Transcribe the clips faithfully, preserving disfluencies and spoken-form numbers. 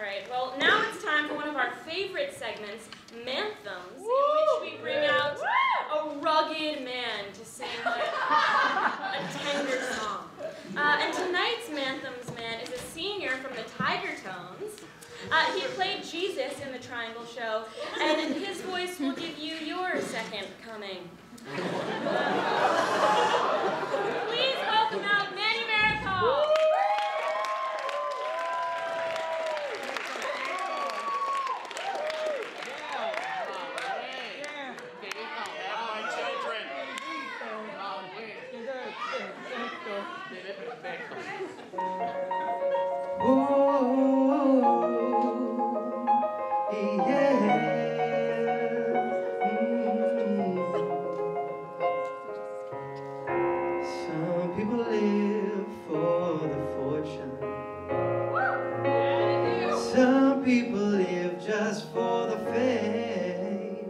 right, well, now it's time for one of our favorite segments, Manthems, in which we bring out a rugged man to sing a, a tender song. Uh, and tonight's Manthems man is a senior from the Tiger Tones. Uh, he played Jesus in the Triangle Show, and his voice will give you your second coming. Please welcome out Manny Marichal. Some people live for the fortune. Some people live just for the fame.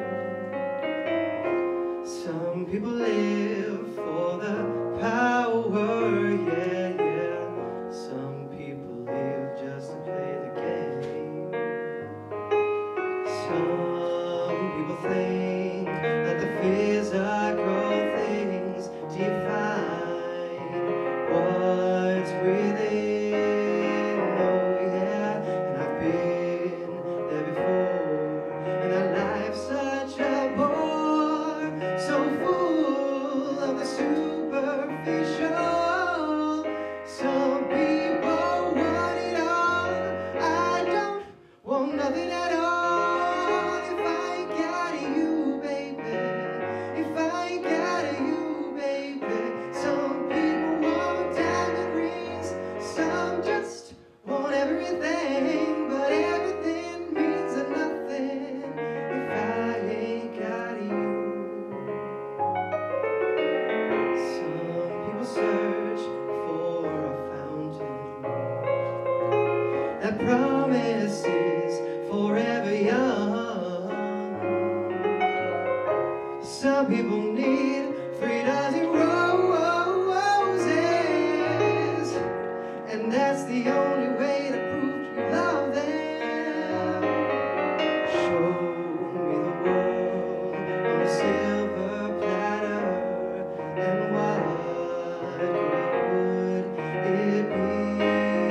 Some people live for the power, yeah, yeah. Some people live just to play the game. Some people think that the physical things define what's within. Oh yeah, and I've been there before. And that life's such a bore, so full of the superficial. Some people want it all. I don't want nothing at all. If I ain't got you, baby. If I ain't got you, baby. Some people want diamond rings. Some just want everything. But everything means nothing if I ain't got you. Some people search for a fountain that promises forever young. Some people need three dozen roses, and that's the only way to prove you love them. Show me the world on a silver platter, and what good would it be?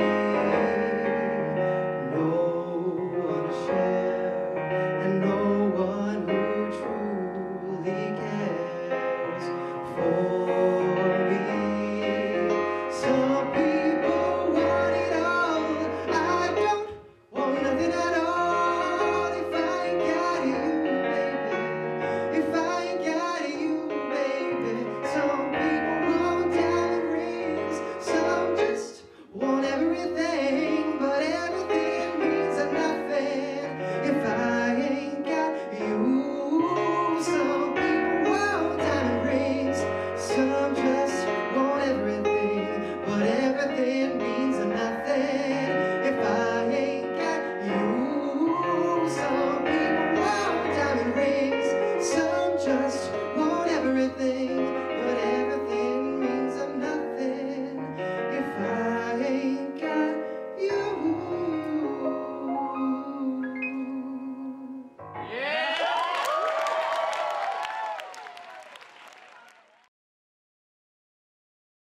No one to share, and no one who truly cares for me. Some people want it all. I don't want nothing at all. If I ain't got you, baby. If I ain't got you, baby. Some people want diamond rings. Some just want everything. But everything means nothing if I ain't got you. Some people want diamond rings. Some just want everything. But everything means nothing if I ain't got you. Some people want diamond rings. Some just want everything. But everything means nothing if I